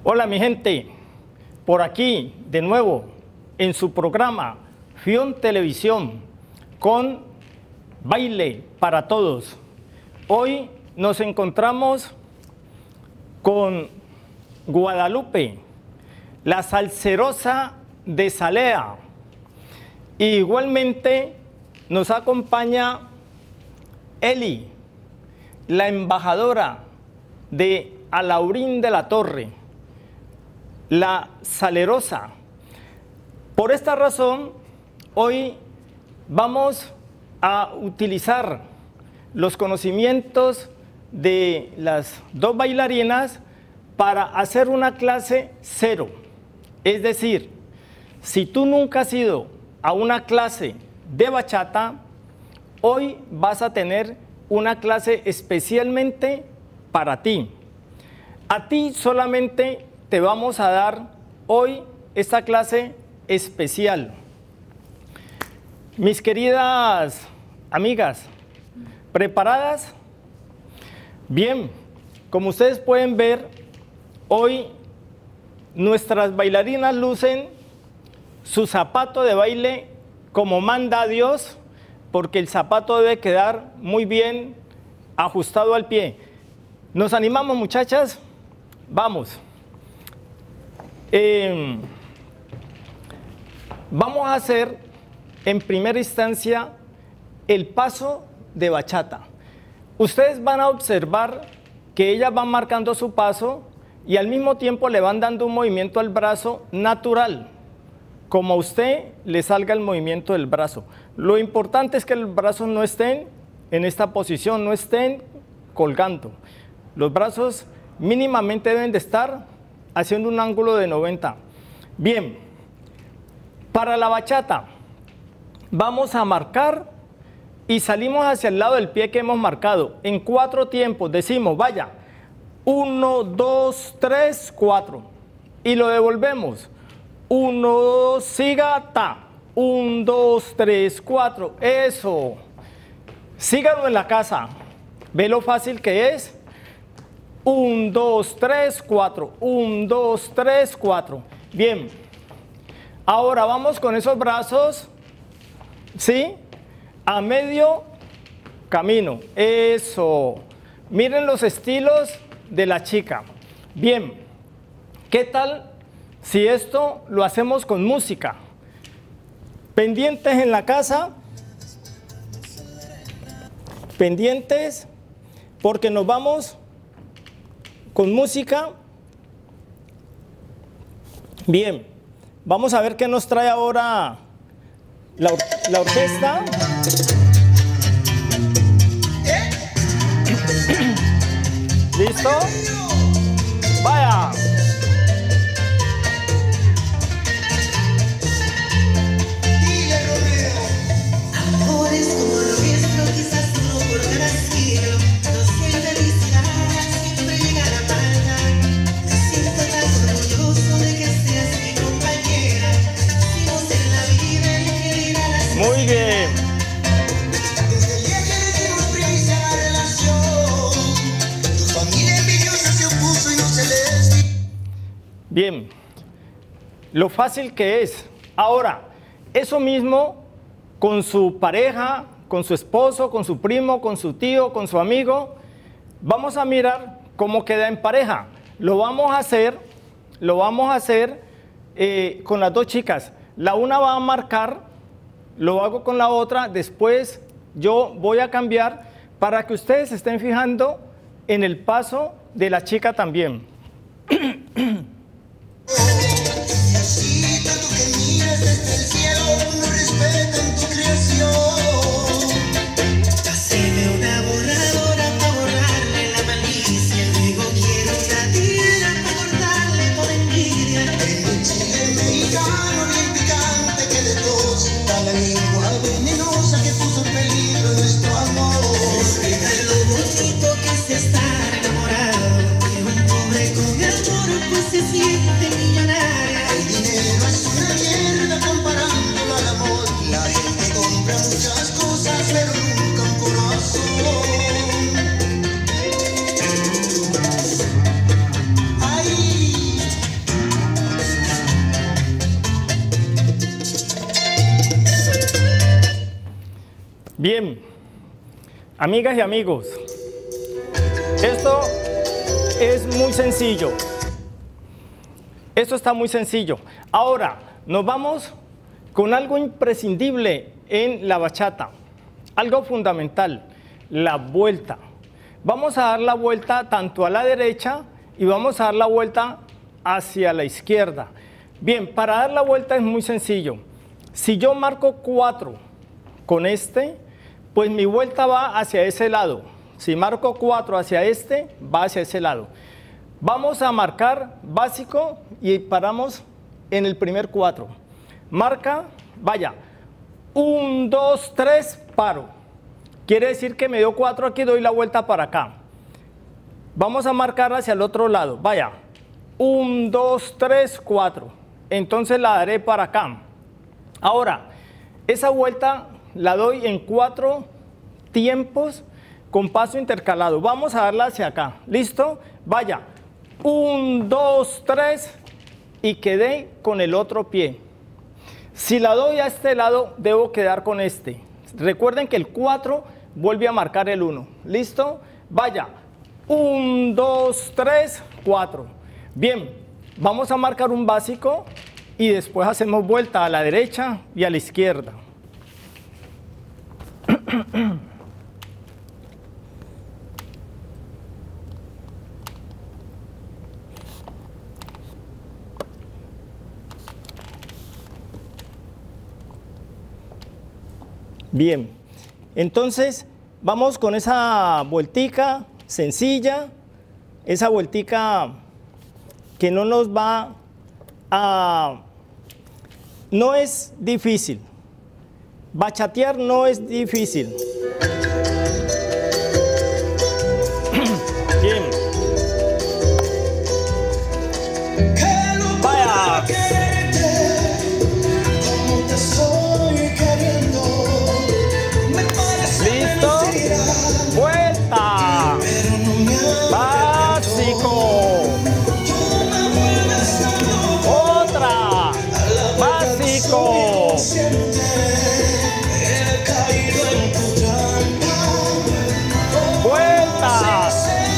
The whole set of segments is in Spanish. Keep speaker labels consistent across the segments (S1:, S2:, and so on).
S1: Hola mi gente, por aquí de nuevo en su programa Fion Televisión con Baile para Todos. Hoy nos encontramos con Guadalupe, la salserosa de Salea. Igualmente nos acompaña Eli, la embajadora de Alaurín de la Torre, la salerosa. Por esta razón, hoy vamos a utilizar los conocimientos de las dos bailarinas para hacer una clase cero. Es decir, si tú nunca has ido a una clase de bachata, hoy vas a tener una clase especialmente para ti. A ti solamente te vamos a dar hoy esta clase especial. Mis queridas amigas, ¿preparadas? Bien, como ustedes pueden ver, hoy nuestras bailarinas lucen su zapato de baile como manda Dios, porque el zapato debe quedar muy bien ajustado al pie. ¿Nos animamos, muchachas? Vamos. Vamos a hacer en primera instancia el paso de bachata. Ustedes van a observar que ellas van marcando su paso y al mismo tiempo le van dando un movimiento al brazo natural, como a usted le salga el movimiento del brazo. Lo importante es que los brazos no estén en esta posición, no estén colgando. Los brazos mínimamente deben de estar haciendo un ángulo de 90. Bien, para la bachata vamos a marcar y salimos hacia el lado del pie que hemos marcado. En 4 tiempos decimos, vaya, 1, 2, 3, 4. Y lo devolvemos. 1, 2, siga, ta. 1, 2, 3, 4. Eso. Síganlo en la casa. ¿Ve lo fácil que es? 1, 2, 3, 4. 1, 2, 3, 4. Bien. Ahora vamos con esos brazos, ¿sí? A medio camino. Eso. Miren los estilos de la chica. Bien. ¿Qué tal si esto lo hacemos con música? Pendientes en la casa. Pendientes, porque nos vamos con música. Bien, vamos a ver qué nos trae ahora la orquesta. ¿Listo? Vaya. Muy bien. Bien, lo fácil que es. Ahora, eso mismo con su pareja, con su esposo, con su primo, con su tío, con su amigo, vamos a mirar cómo queda en pareja. Lo vamos a hacer con las dos chicas. La una va a marcar, lo hago con la otra, después yo voy a cambiar para que ustedes se estén fijando en el paso de la chica también.
S2: Diosita, tú que miras desde el cielo, no respetan tu creación. Haceme una borradora para borrarle la malicia. Luego quiero una tira para cortarle toda envidia. En un chile mexicano bien picante que de tos, da la lengua venenosa que puso en peligro nuestro amor. Respeta lo bonito que es estar enamorado, que un pobre con amor pues se siente millonario. El dinero es una mierda comparado
S1: Bien, amigas y amigos, esto es muy sencillo. Esto está muy sencillo. Ahora, nos vamos con algo imprescindible en la bachata, algo fundamental, la vuelta. Vamos a dar la vuelta tanto a la derecha y vamos a dar la vuelta hacia la izquierda. Bien, para dar la vuelta es muy sencillo. Si yo marco 4 con este, pues mi vuelta va hacia ese lado. Si marco 4 hacia este, va hacia ese lado. Vamos a marcar básico y paramos en el primer 4. Marca, vaya, 1, 2, 3, paro. Quiere decir que me dio 4 aquí, doy la vuelta para acá. Vamos a marcar hacia el otro lado, vaya, 1, 2, 3, 4. Entonces la daré para acá. Ahora, esa vuelta la doy en 4 tiempos con paso intercalado. Vamos a darla hacia acá, ¿listo? Vaya, 1, 2, 3 y quedé con el otro pie. Si la doy a este lado, debo quedar con este. Recuerden que el 4 vuelve a marcar el 1. ¿Listo? Vaya, 1, 2, 3, 4. Bien, vamos a marcar un básico y después hacemos vuelta a la derecha y a la izquierda. Bien, entonces vamos con esa vueltica sencilla, esa vueltica que no nos va a... No es difícil, bachatear no es difícil. Bien. Vaya. Listo. Vuelta. Básico. Otra. Básico. Vuelta.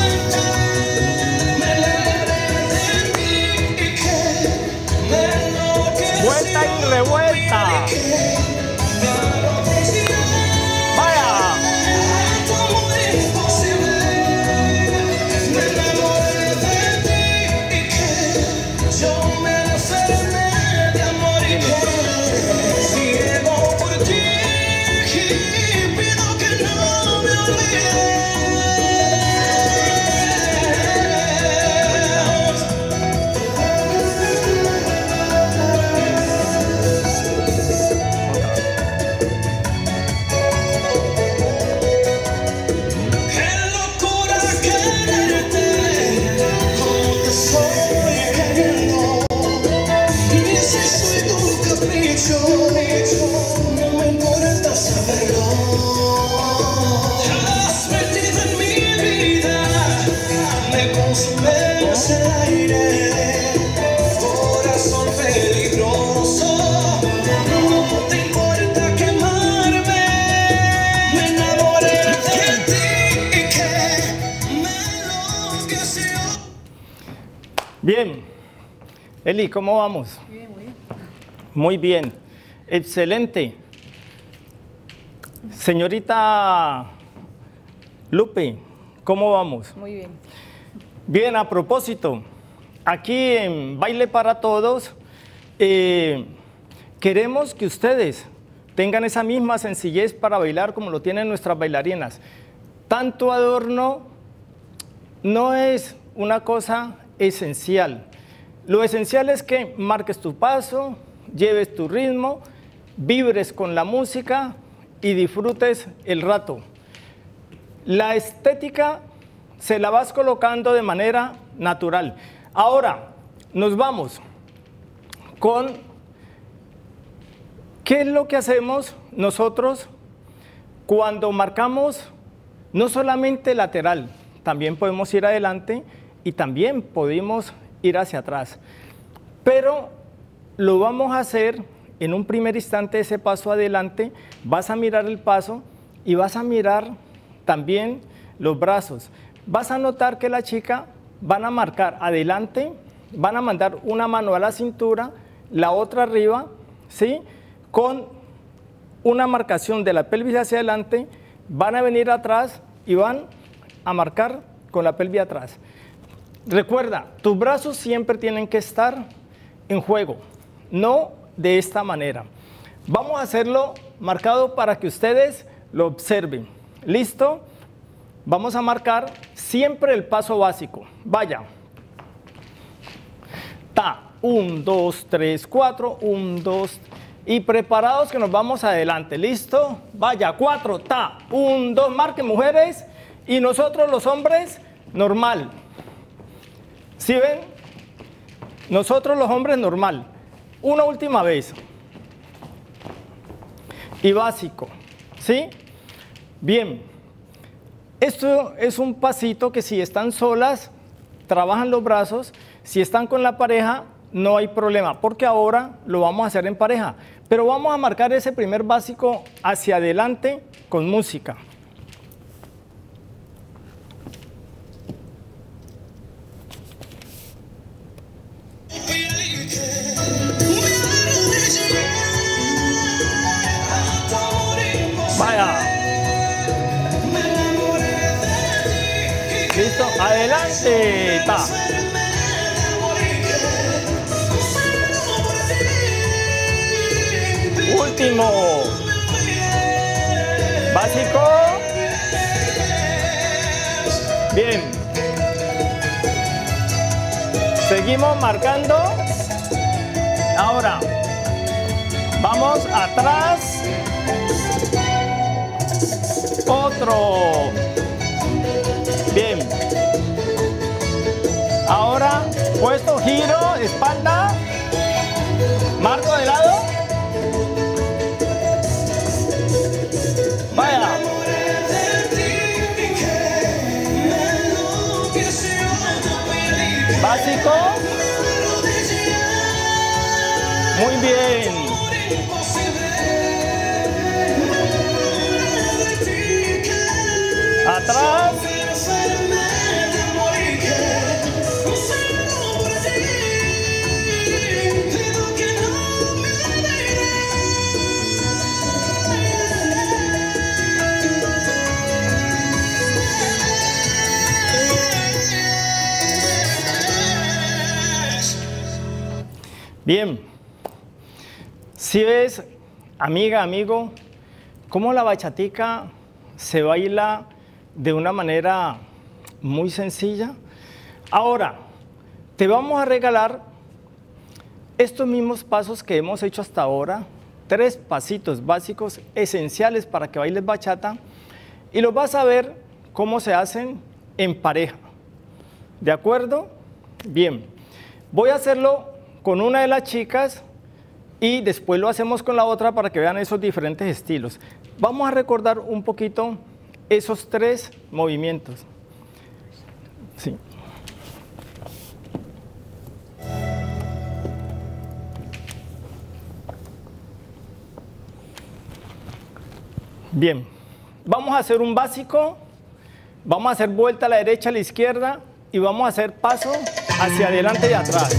S1: Vuelta y revuelta. Vaya.
S2: No me importa saberlo. Has metido en mi vida, me consumes el aire, corazón peligroso. No te importa quemarme, me enamoré de ti y que me enloqueció.
S1: Bien. Eli, ¿cómo vamos?
S3: Bien, muy bien.
S1: Muy bien, excelente. Señorita Lupe, ¿cómo vamos?
S3: Muy bien.
S1: Bien, a propósito, aquí en Baile para Todos, queremos que ustedes tengan esa misma sencillez para bailar como lo tienen nuestras bailarinas. Tanto adorno no es una cosa esencial. Lo esencial es que marques tu paso, lleves tu ritmo, vibres con la música y disfrutes el rato. La estética se la vas colocando de manera natural. Ahora, nos vamos con qué es lo que hacemos nosotros cuando marcamos no solamente lateral, también podemos ir adelante y también podemos ir hacia atrás. Pero lo vamos a hacer en un primer instante, ese paso adelante, vas a mirar el paso y vas a mirar también los brazos. Vas a notar que la chica van a marcar adelante, van a mandar una mano a la cintura, la otra arriba, ¿sí? Con una marcación de la pelvis hacia adelante, van a venir atrás y van a marcar con la pelvis atrás. Recuerda, tus brazos siempre tienen que estar en juego, no de esta manera. Vamos a hacerlo marcado para que ustedes lo observen. ¿Listo? Vamos a marcar siempre el paso básico. Vaya. Ta, 1, 2, 3, 4, 1, 2. Y preparados que nos vamos adelante. ¿Listo? Vaya, 4, ta, 1, 2. Marquen, mujeres. Y nosotros los hombres, normal. ¿Sí ven? Nosotros los hombres, normal. Una última vez. Y básico. ¿Sí? Bien. Esto es un pasito que si están solas, trabajan los brazos. Si están con la pareja, no hay problema, porque ahora lo vamos a hacer en pareja. Pero vamos a marcar ese primer básico hacia adelante con música. Vaya. Listo, adelante. Ta. Último. Básico. Bien. Seguimos marcando. Ahora vamos atrás. Otro. Bien. Ahora puesto, giro, espalda. Marco de lado. Vaya. Básico. Muy bien. Atrás. Bien, si ves, amiga, amigo, cómo la bachatica se baila de una manera muy sencilla. Ahora, te vamos a regalar estos mismos pasos que hemos hecho hasta ahora, 3 pasitos básicos esenciales para que bailes bachata, y los vas a ver cómo se hacen en pareja. ¿De acuerdo? Bien, voy a hacerlo con una de las chicas y después lo hacemos con la otra para que vean esos diferentes estilos. Vamos a recordar un poquito esos 3 movimientos. Sí. Bien, vamos a hacer un básico, vamos a hacer vuelta a la derecha, a la izquierda y vamos a hacer paso hacia adelante y atrás.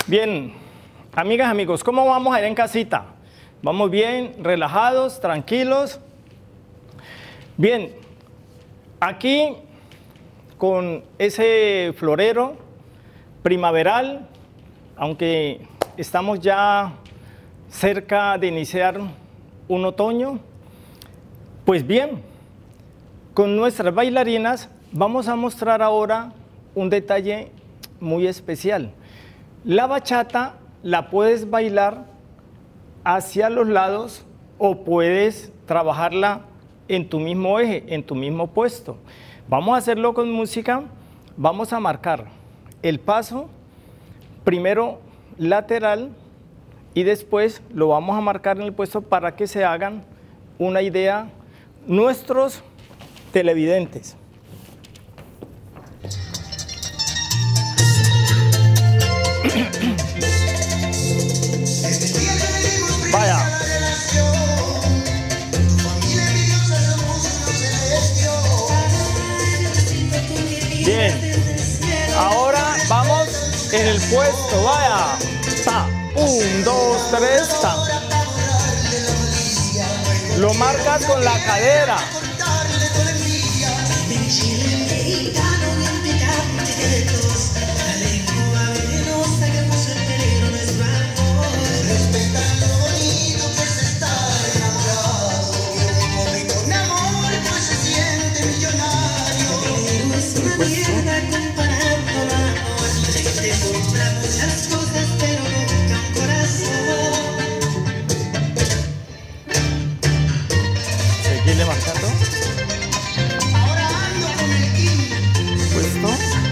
S1: Bien, amigas, amigos, ¿cómo vamos a ir en casita? ¿Vamos bien, relajados, tranquilos? Bien, aquí con ese florero primaveral, aunque estamos ya cerca de iniciar un otoño, pues bien, con nuestras bailarinas vamos a mostrar ahora un detalle muy especial. La bachata la puedes bailar hacia los lados o puedes trabajarla en tu mismo eje, en tu mismo puesto. Vamos a hacerlo con música, vamos a marcar el paso, primero lateral y después lo vamos a marcar en el puesto para que se hagan una idea nuestros televidentes. Vaya. Bien. Ahora vamos en el puesto. Vaya. Ta. 1, 2, 3, ta. Lo marcas con la cadera. Seguirle marcando.
S2: Ahora ando con el
S1: Puesto.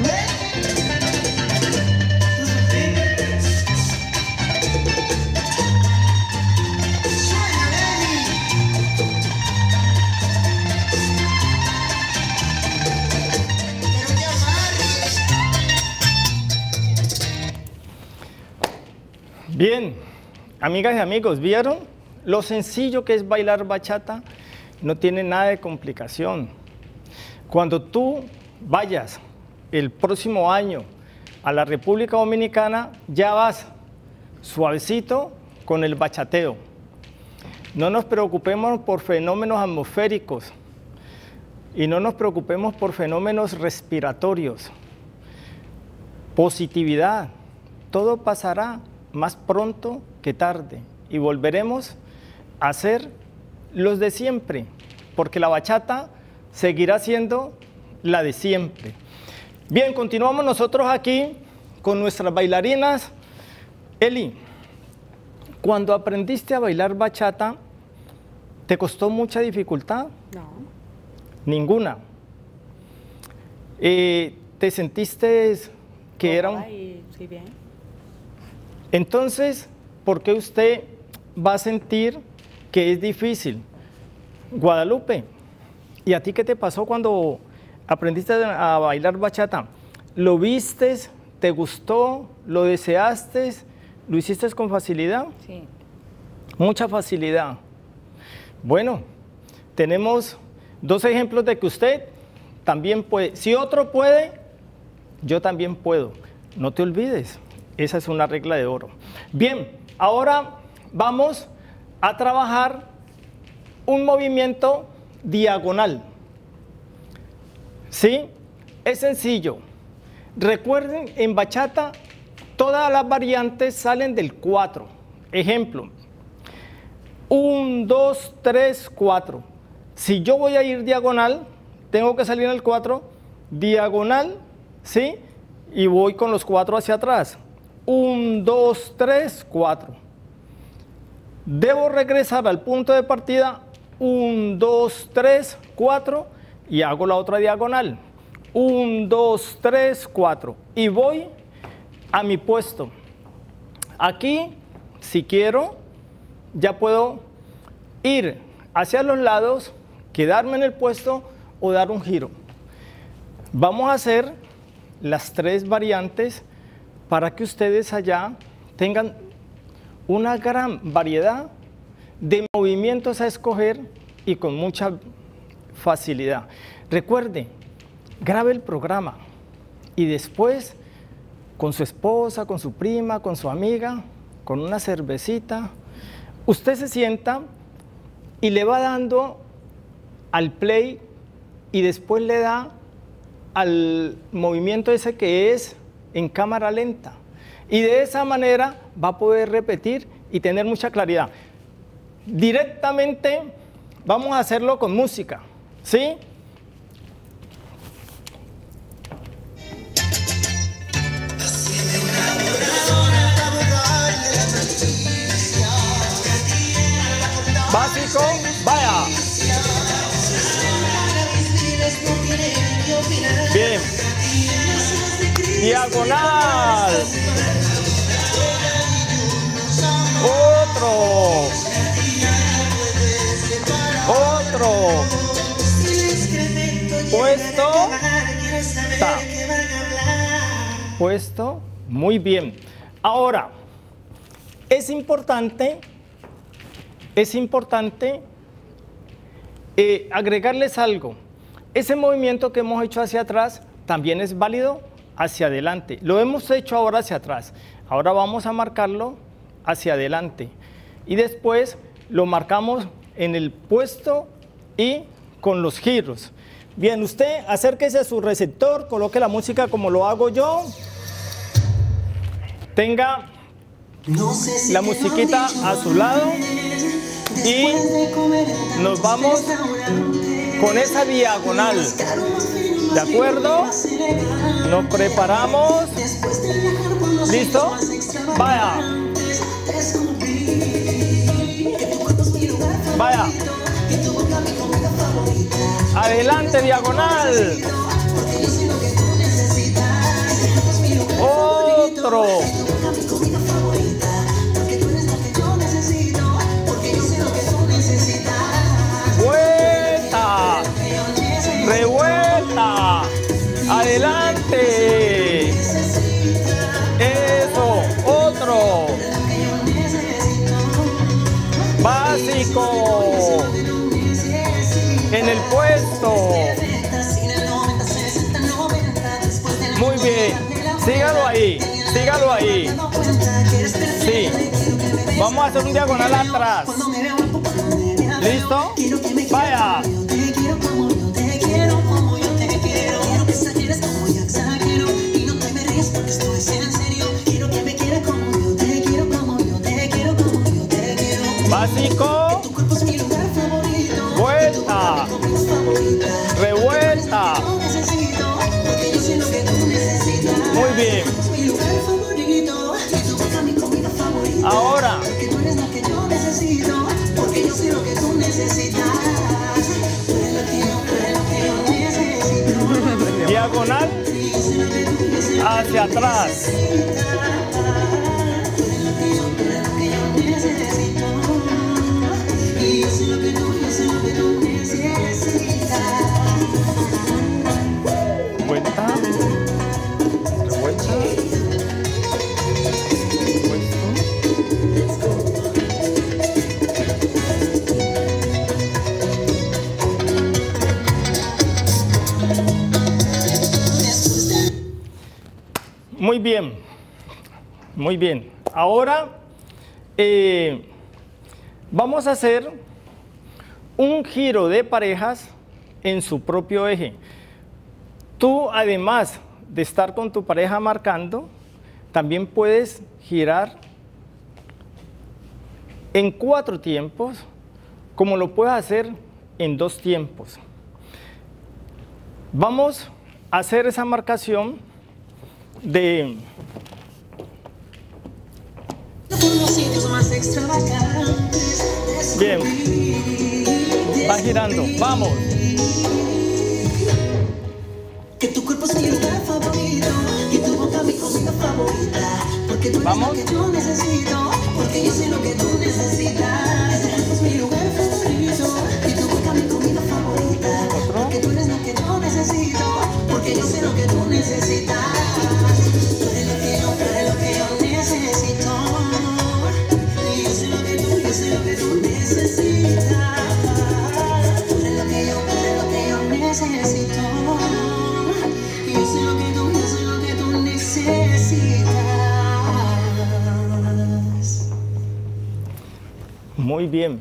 S1: Bien, amigas y amigos, ¿vieron lo sencillo que es bailar bachata? No tiene nada de complicación. Cuando tú vayas el próximo año a la República Dominicana, ya vas suavecito con el bachateo. No nos preocupemos por fenómenos atmosféricos y no nos preocupemos por fenómenos respiratorios. Positividad, todo pasará más pronto que tarde y volveremos a ser los de siempre, porque la bachata seguirá siendo la de siempre. Bien, continuamos nosotros aquí con nuestras bailarinas. Eli, cuando aprendiste a bailar bachata, ¿te costó mucha dificultad?
S3: No.
S1: Ninguna. ¿Te sentiste que era un...
S3: Sí, bien.
S1: Entonces, ¿por qué usted va a sentir que es difícil? Guadalupe, ¿y a ti qué te pasó cuando aprendiste a bailar bachata? ¿Lo vistes? ¿Te gustó? ¿Lo deseaste? ¿Lo hiciste con facilidad?
S3: Sí.
S1: Mucha facilidad. Bueno, tenemos dos ejemplos de que usted también puede. Si otro puede, yo también puedo. No te olvides. Esa es una regla de oro. Bien, ahora vamos a trabajar un movimiento diagonal. ¿Sí? Es sencillo. Recuerden, en bachata, todas las variantes salen del 4. Ejemplo, 1, 2, 3, 4. Si yo voy a ir diagonal, tengo que salir en el 4, diagonal, ¿sí? Y voy con los 4 hacia atrás. 1, 2, 3, 4. Debo regresar al punto de partida, 1, 2, 3, 4, y hago la otra diagonal. 1, 2, 3, 4. Y voy a mi puesto. Aquí, si quiero, ya puedo ir hacia los lados, quedarme en el puesto o dar un giro. Vamos a hacer las tres variantes para que ustedes allá tengan una gran variedad de movimientos a escoger y con mucha facilidad. Recuerde, grabe el programa y después con su esposa, con su prima, con su amiga, con una cervecita. Usted se sienta y le va dando al play y después le da al movimiento ese que es en cámara lenta. Y de esa manera va a poder repetir y tener mucha claridad. Directamente vamos a hacerlo con música, ¿sí? Básico, vaya. Bien. Diagonal. Otro. Otro. Puesto. Ta. Puesto. Muy bien. Ahora, es importante agregarles algo. Ese movimiento que hemos hecho hacia atrás también es válido hacia adelante. Lo hemos hecho ahora hacia atrás. Ahora vamos a marcarlo hacia adelante. Y después lo marcamos en el puesto y con los giros. Bien, usted acérquese a su receptor, coloque la música como lo hago yo. Tenga la musiquita a su lado y nos vamos con esa diagonal. ¿De acuerdo? Nos preparamos. ¿Listo? Vaya. Vaya. Adelante, diagonal. Otro. Vuelta. Revuelta. Adelante. Eso. Otro. Básico. En el puesto. Muy bien. Sígalo ahí. Sígalo ahí. Sí. Vamos a hacer un diagonal atrás. ¿Listo? Vaya. Básico. Vuelta. Revuelta. Muy bien. Ahora. Diagonal hacia atrás. Vuelta. Revuelta. Muy bien, muy bien. Ahora vamos a hacer un giro de parejas en su propio eje. Tú, además de estar con tu pareja marcando, también puedes girar en 4 tiempos, como lo puedes hacer en 2 tiempos. Vamos a hacer esa marcación de bien, va girando, vamos.
S2: Que tu cuerpo es mi lugar favorito y tu boca mi comida favorita, porque tú eres lo que yo necesito, porque yo sé lo que tú necesitas. Tu cuerpo es mi lugar favorito y tu boca mi comida favorita, porque tú eres lo que yo necesito, porque yo sé lo que tú necesitas. Tú eres lo que yo necesito, y yo sé lo que tú necesitas. Tú eres lo que yo necesito. Yo sé lo que tú necesitas.
S1: Muy bien.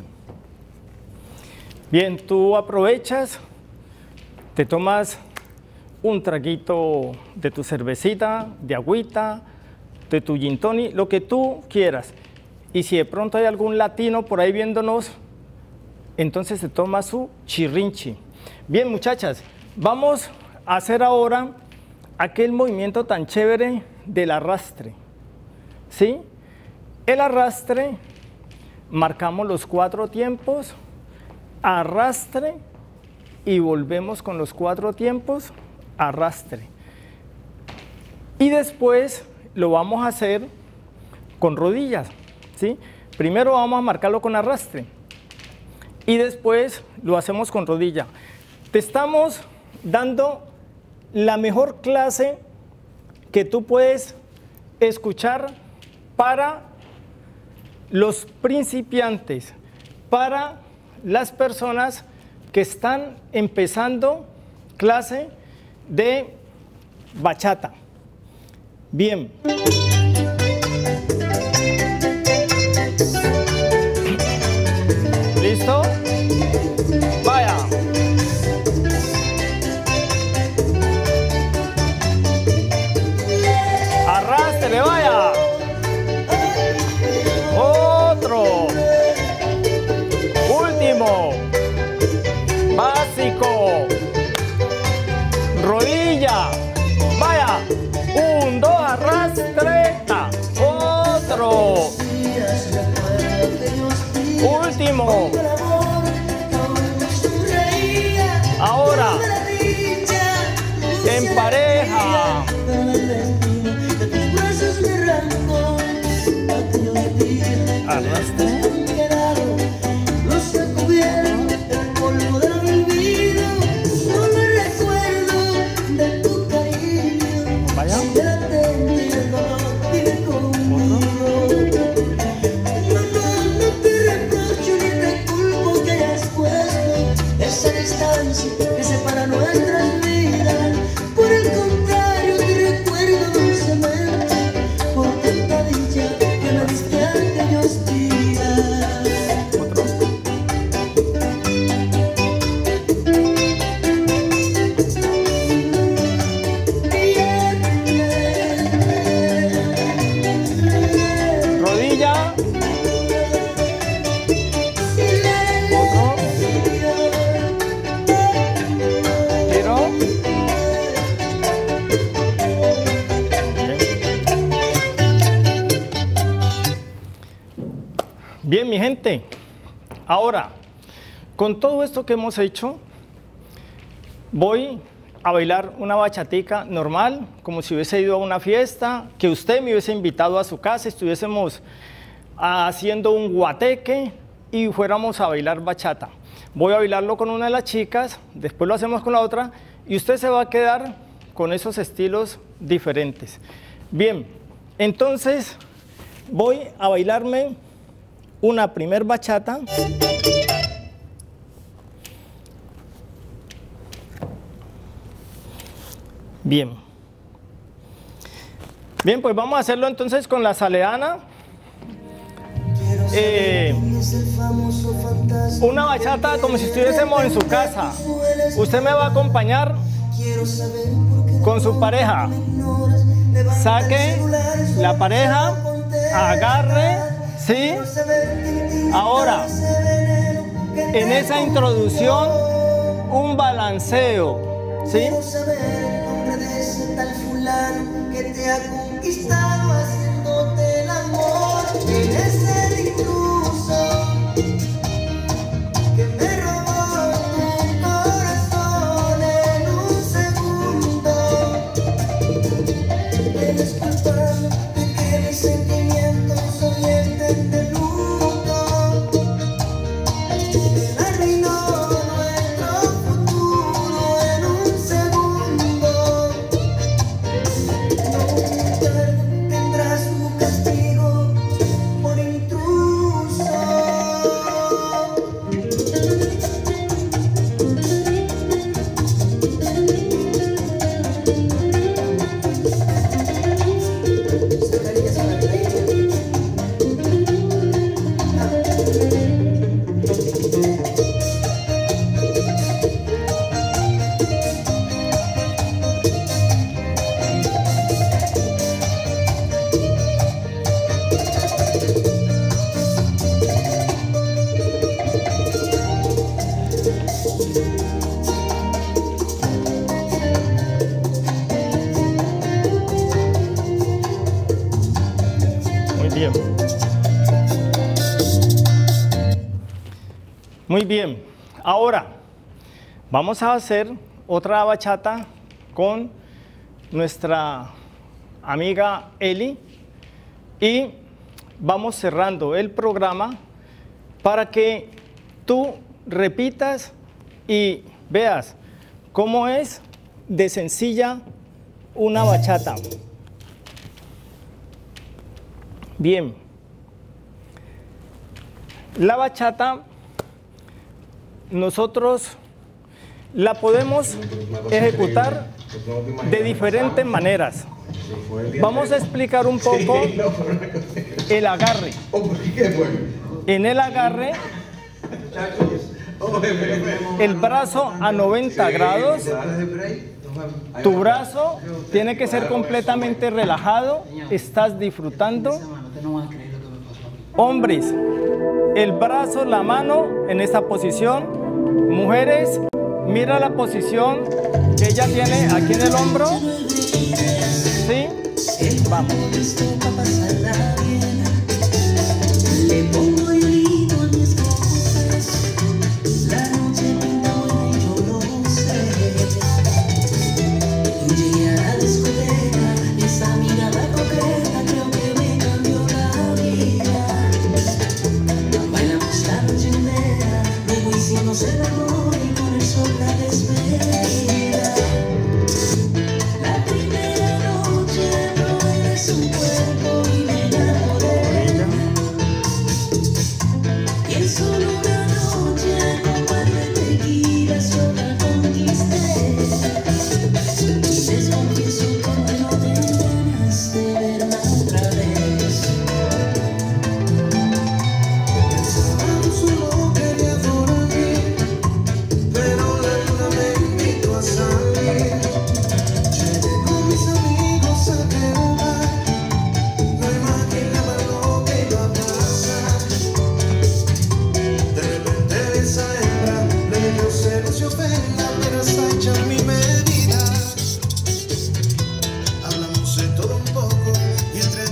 S1: Bien, tú aprovechas, te tomas un traguito de tu cervecita, de agüita, de tu gin tonic, lo que tú quieras. Y si de pronto hay algún latino por ahí viéndonos, entonces se toma su chirrinchi. Bien, muchachas, vamos a hacer ahora aquel movimiento tan chévere del arrastre. ¿Sí? El arrastre, marcamos los 4 tiempos, arrastre y volvemos con los 4 tiempos, arrastre. Y después lo vamos a hacer con rodillas, ¿sí? Primero vamos a marcarlo con arrastre y después lo hacemos con rodilla. Te estamos dando la mejor clase que tú puedes escuchar para los principiantes, para las personas que están empezando clase de bachata. Bien. ¿Listo? Vaya. Arrastre, vaya. Otro. Último. Básico. Rodilla. Vaya. 1, 2, arrastreta. Otro. Último. Ahora. En pareja. Arrastre. Vaya.
S2: Esa distancia que separa nuestras vidas, por el contrario te recuerdo dulcemente, por tanta dicha que me diste aquellos días.
S1: Rodilla. Otro. Giro. Bien, mi gente. Ahora, con todo esto que hemos hecho, voy a bailar una bachatica normal, como si hubiese ido a una fiesta, que usted me hubiese invitado a su casa, estuviésemos haciendo un guateque y fuéramos a bailar bachata. Voy a bailarlo con una de las chicas, después lo hacemos con la otra y usted se va a quedar con esos estilos diferentes. Bien, entonces voy a bailarme una primer bachata. Bien. Bien, pues vamos a hacerlo entonces con la Saleana. Una bachata como si estuviésemos en su casa. Usted me va a acompañar con su pareja. Saque la pareja, agarre, ¿sí? Ahora, en esa introducción, un balanceo, ¿sí?
S2: Tal fulano que te ha conquistado haciéndote el amor. Eres el intruso que me robó tu corazón en un segundo. Eres culpable de que mis sentimientos orienten de luto. Me arruinó nuestro futuro en un segundo. Tendrá su castigo por intruso.
S1: Bien. Muy bien. Ahora vamos a hacer otra bachata con nuestra amiga Eli y vamos cerrando el programa para que tú repitas y veas cómo es de sencilla una bachata. Bien, la bachata nosotros la podemos ejecutar de diferentes maneras. Vamos a explicar un poco el agarre. En el agarre, el brazo a 90 grados, tu brazo tiene que ser completamente relajado, estás disfrutando. Hombres, el brazo, la mano en esa posición. Mujeres, mira la posición que ella tiene aquí en el hombro. ¿Sí? Vamos.
S2: Le pongo el hilo a mis cosas, la noche pinta buena y yo lo sé. Llegué a la discoteca, esa mirada coqueta creo que me cambió la vida. Bailamos la noche entera, luego hicimos el amor y con el sol la despedida. La primera noche probé su cuerpo y me enamoré. Y en solo una noche con par de tequilas yo la conquisté. Y les confieso que no tengo ganas de verla otra vez. Pensaba solo quería dormir, pero la luna me invitó a salir. Llegué con mis amigos a quedar, no imaginaba lo que iba a pasar. De repente esa hembra le dio celos y ofenda, pero hasta echar mi medida. Hablamos de todo un poco y entre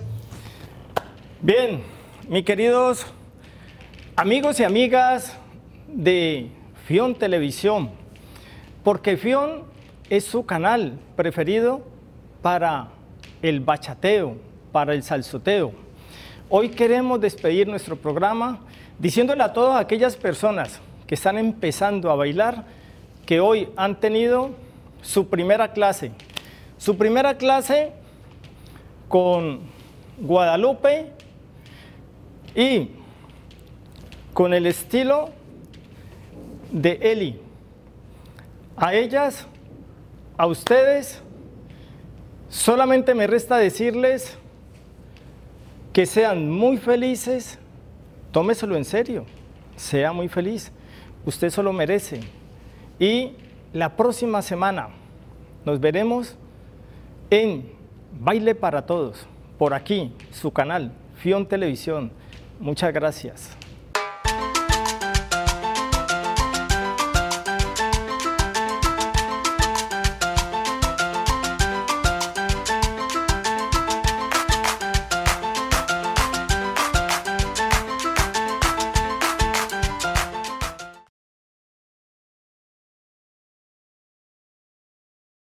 S1: Bien, mis queridos amigos y amigas de Fion Televisión, porque Fion es su canal preferido para el bachateo, para el salsoteo. Hoy queremos despedir nuestro programa diciéndole a todas aquellas personas que están empezando a bailar que hoy han tenido su primera clase. Su primera clase con Guadalupe y con el estilo de Eli. A ellas, a ustedes, solamente me resta decirles que sean muy felices, tómeselo en serio, sea muy feliz, usted se lo merece. Y la próxima semana nos veremos en Baile para Todos, por aquí, su canal, Fion Televisión. Muchas gracias.